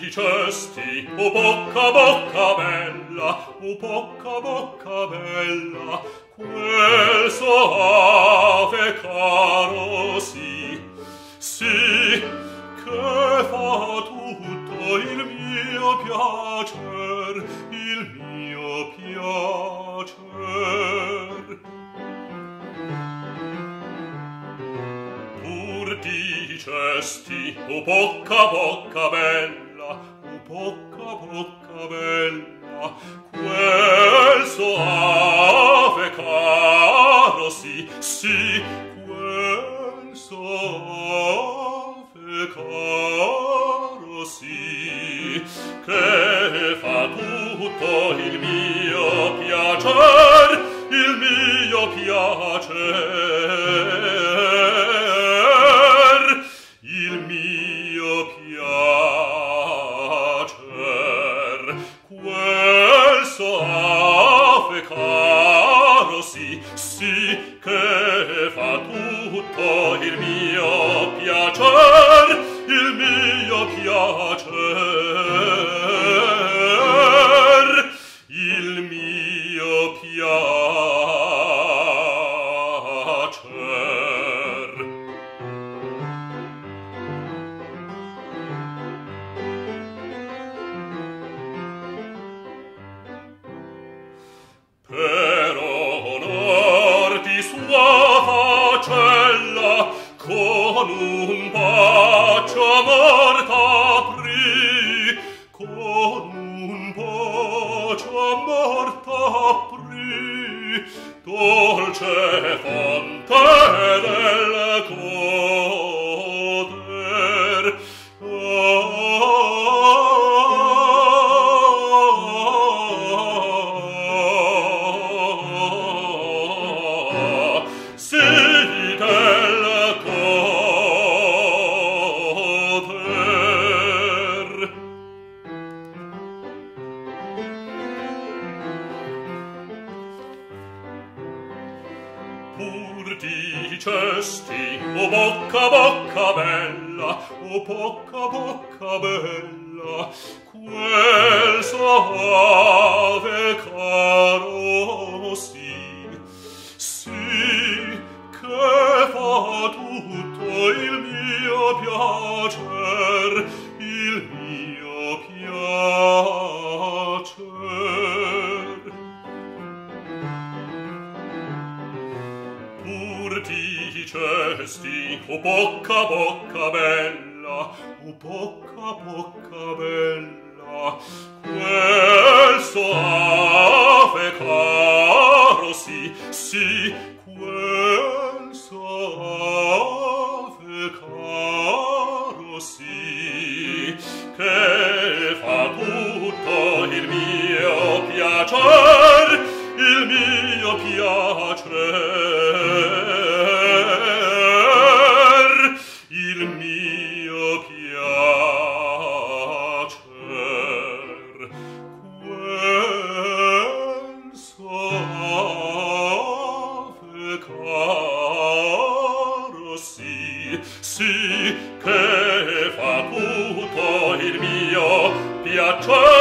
dicesti, o bocca bella, o bocca bella, quel soave caro sì, sì, che fa tutto il mio piacer, il mio piacer. Pur dicesti, o bocca bella, o bocca bella, quel soave caro sì, sì, quel soave caro sì, che fa tutto il mio piacer, il mio piacer, il mio piacer, quel soave caro sì, sì, che fa tutto il mio piacer, il mio piacer, il mio piacer. Per onor di sua facella, con un bacio amor t'apri, con un bacio amor t'apri, dolce fonte del goder. Sì, del goder. Pur dicesti, o bocca bella, o bocca bella, quel soave caro sì, sì, che fa tutto il mio piacer, il mio piacer. Pur dicesti, o bocca bella, o bocca bella, quel soave caro sì, sì, quel soave caro sì, che fa tutto il mio piacer, il mio piacer, il mio piacer, quel soave caro sì, sì, che fa tutto il mio piacer.